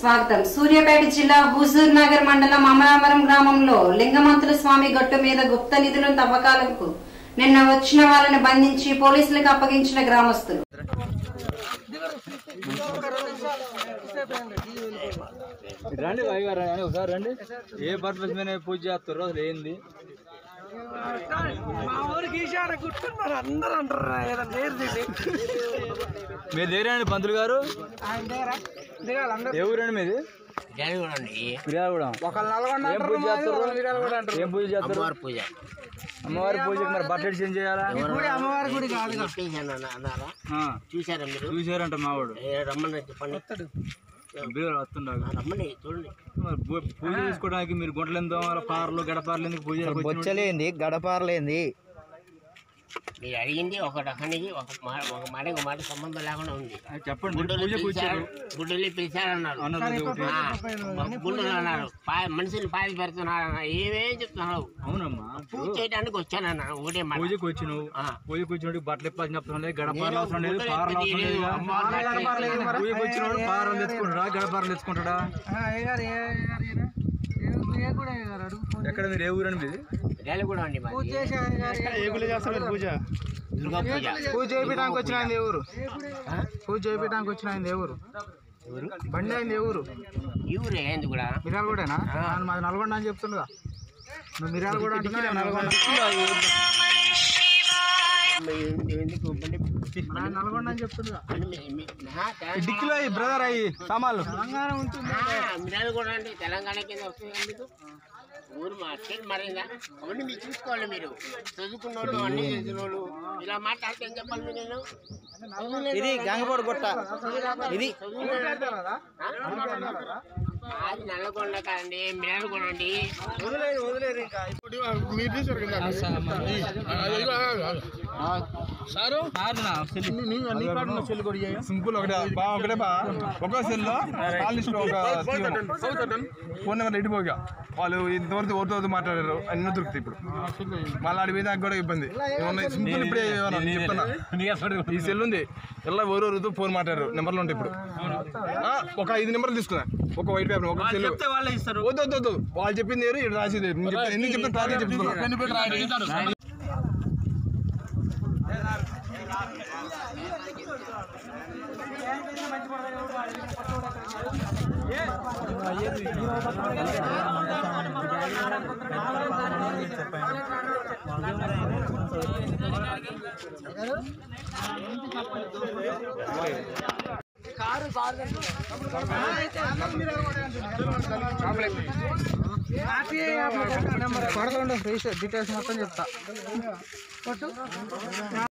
స్వాగతం. సూర్యాపేట జిల్లా హుజూర్ నగర్ మండలం అమలాపురం గ్రామంలో లింగమంతుల స్వామి గట్టు మీద గుప్త నిధుల తవ్వకాలకు నిన్న వచ్చిన వాళ్ళని బంధించి పోలీసులకు అప్పగించిన గ్రామస్తులు. ఏ పర్పస్ మీద పూజ చేస్తారో అసలు ఏంది? మీరు దేరండి పంతులు గారు, ఏ ఊరండి మీది? ఏం పూజ చేస్తారు? అమ్మవారి పూజకి మరి బట్టలు చేంజ్ చేయాలా? చూసారంట మావాడు పూజ చేసుకోవడానికి. మీరు గుంటలు ఎంతో పార్లు గడపార్లు ఎందుకు పూజ? బొచ్చలేంది గడపారలేంది మీరు అడిగింది ఒకటి ఒక మాట సంబంధం లేకుండా ఉంది. చెప్పండి. గుడ్డలు పిలిచారన్నారు, గుడ్డలు అన్నారు, మనుషులు పాది పెడుతున్నారు, ఏమేం చెప్తున్నావు? అవునమ్మా, పూజ చేయడానికి వచ్చానన్నా. ఒకటే మాట, పూజకి వచ్చినావు. పూజకి వచ్చినట్టు బట్టలు ఇప్పాలని చెప్తున్నా, గడపార్లు అవసరం లేదు, పార్లు అవసరం లేదు. పూజకి వచ్చినప్పుడు పార్లు తెచ్చుకుంటాడా, గడపార్లు తెచ్చుకుంటాడా? ఎక్కడ మీరు? ఏ ఊరండి మీది? కూడా అండి పూజ పూజ చేయించడానికి వచ్చిన ఆయన ఎవరు? పూజ చేయించడానికి వచ్చిన ఆయన ఎవరు? బండి అయింది ఎవరు? ఈ ఊరే అయింది కూడా. మిరాలు కూడానా? మాది నల్గొండ అని చెప్తుండగా నువ్వు మిరాలు కూడా అంటున్నా. నల్గొండ నల్గొండ అని చెప్తుండగా డిక్కిలో బ్రదర్ అయ్యి సామాన్లు తెలంగాణ ఉంటుంది. మిరాలు కూడా అంటే తెలంగాణ కింద వస్తుంది. ఎందుకు ఊరు స్టేట్ మారిందా? అవన్నీ మీరు చూసుకోవాలి. మీరు చదువుకున్న వాళ్ళు, అన్ని చేసిన వాళ్ళు ఇలా మాట్లాడితే ఏం చెప్పాలి? నేను ఇది గంగపోడు గుట్ట. ఇది అది నల్లగొండ కాదండి, మిరాలు కూడా అండి. సింపుల్ ఒకటే ఒక సెల్లో ఫోన్ నెంబర్ ఇటుపోగా వాళ్ళు ఇంతవరకు ఓటుతో మాట్లాడారు, అన్నీ దొరుకుతాయి. ఇప్పుడు మళ్ళీ అడిగి మీద కూడా ఇబ్బంది. సింపుల్ ఇప్పుడే చెప్తున్నా, ఈ సెల్ ఉంది, ఎలా ఎవరెవరితో ఫోన్ మాట్లాడారు, నెంబర్లు ఉంటాయి. ఇప్పుడు ఒక 5 నెంబర్లు తీసుకున్నా, ఒక వైట్ పేపర్, ఒక సెల్. వద్దు, వాళ్ళు చెప్పింది వేరు, ఇక్కడ రాసేది ఎందుకు చెప్తాను, క్లారిటీ చెప్తున్నా. డీటెయిల్స్ మొత్తం చెప్తా.